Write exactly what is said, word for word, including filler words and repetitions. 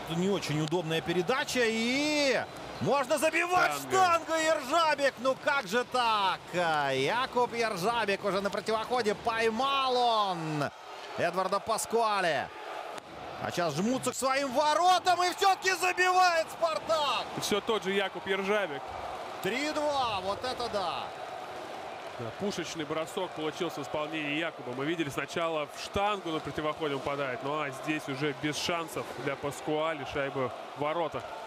не очень удобная передача. И можно забивать Штанга. штангу. Ержабек. Ну как же так? Якуб Ержабек уже на противоходе. Поймал он Эдварда Паскуале. А сейчас жмутся к своим воротам. И все-таки забивает Спартак. Все тот же Якуб Ержабек. три-два. Вот это да. Да, пушечный бросок получился в исполнении Якуба. Мы видели сначала в штангу на противоходе он попадает. Ну а здесь уже без шансов для Паскуале. Шайба в воротах.